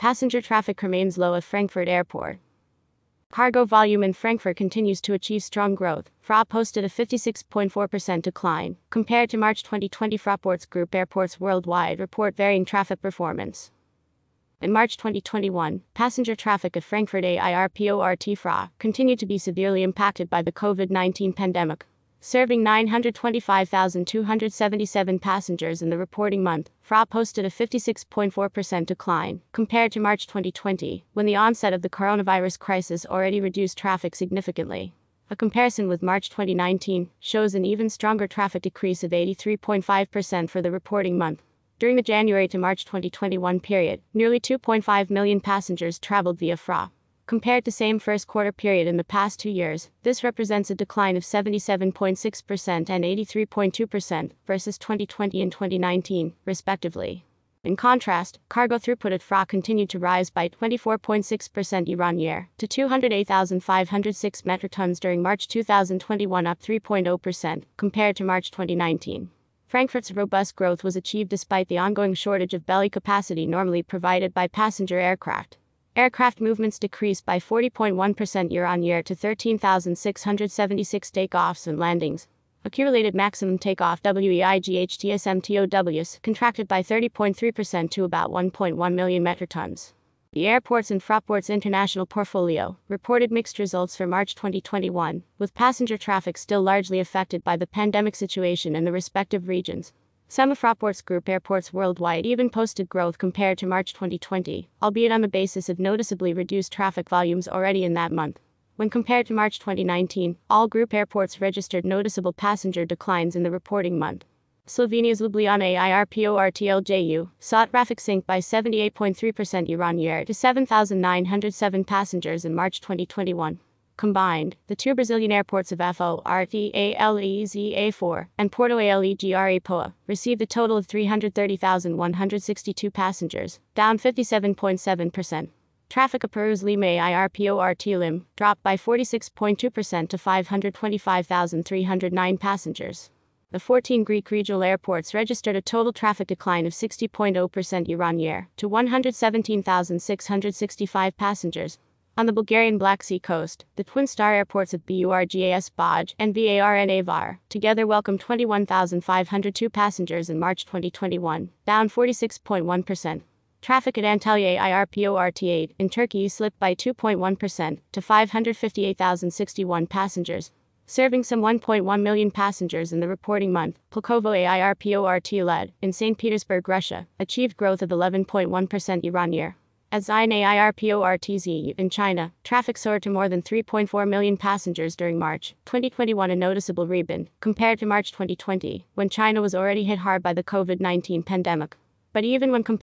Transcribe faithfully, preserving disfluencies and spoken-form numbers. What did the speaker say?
passenger traffic remains low at Frankfurt Airport. Cargo volume in Frankfurt continues to achieve strong growth. F R A posted a fifty-six point four percent decline compared to March twenty twenty. Frankfurt's group airports worldwide report varying traffic performance. In March twenty twenty-one, passenger traffic at Frankfurt Airport F R A continued to be severely impacted by the COVID nineteen pandemic, serving nine hundred twenty-five thousand two hundred seventy-seven passengers in the reporting month. F R A posted a fifty-six point four percent decline compared to March twenty twenty, when the onset of the coronavirus crisis already reduced traffic significantly. A comparison with March twenty nineteen shows an even stronger traffic decrease of eighty-three point five percent for the reporting month. During the January to March twenty twenty-one period, nearly two point five million passengers traveled via F R A. Compared to same first quarter period in the past two years, this represents a decline of seventy-seven point six percent and eighty-three point two percent versus twenty twenty and twenty nineteen, respectively. In contrast, cargo throughput at F R A continued to rise by twenty-four point six percent year-on-year to two hundred eight thousand five hundred six metric tons during March two thousand twenty-one, up three point zero percent compared to March twenty nineteen. Frankfurt's robust growth was achieved despite the ongoing shortage of belly capacity normally provided by passenger aircraft. Aircraft movements decreased by forty point one percent year-on-year to thirteen thousand six hundred seventy-six takeoffs and landings. Accumulated maximum takeoff weights contracted by thirty point three percent to about one point one million metric tons. The airports in Frankfurt's international portfolio reported mixed results for March twenty twenty-one, with passenger traffic still largely affected by the pandemic situation in the respective regions. Some of Frankfurt's group airports worldwide even posted growth compared to March twenty twenty, albeit on the basis of noticeably reduced traffic volumes already in that month. When compared to March twenty nineteen, all group airports registered noticeable passenger declines in the reporting month. Slovenia's Ljubljana Airport L J U saw traffic sink by seventy-eight point three percent year-on-year to seven thousand nine hundred seven passengers in March twenty twenty-one. Combined, the two Brazilian airports of Fortaleza and Porto Alegre Poa received a total of three hundred thirty thousand one hundred sixty-two passengers, down fifty-seven point seven percent. Traffic at Peru's Lima Airport Lim dropped by forty-six point two percent to five hundred twenty-five thousand three hundred nine passengers. The fourteen Greek regional airports registered a total traffic decline of sixty point zero percent year-on-year to one hundred seventeen thousand six hundred sixty-five passengers. On the Bulgarian Black Sea coast, the twin star airports of Burgas Baj and Varna Var together welcomed twenty-one thousand five hundred two passengers in March twenty twenty-one, down forty-six point one percent. Traffic at Antalya Airport eight in Turkey slipped by two point one percent to five hundred fifty-eight thousand sixty-one passengers, serving some one point one million passengers in the reporting month. Pulkovo Airport Led in Saint Petersburg, Russia, achieved growth of eleven point one percent year-on-year. At Xi'an Airport in China, traffic soared to more than three point four million passengers during March twenty twenty-one, a noticeable rebound compared to March twenty twenty, when China was already hit hard by the COVID nineteen pandemic. But even when compared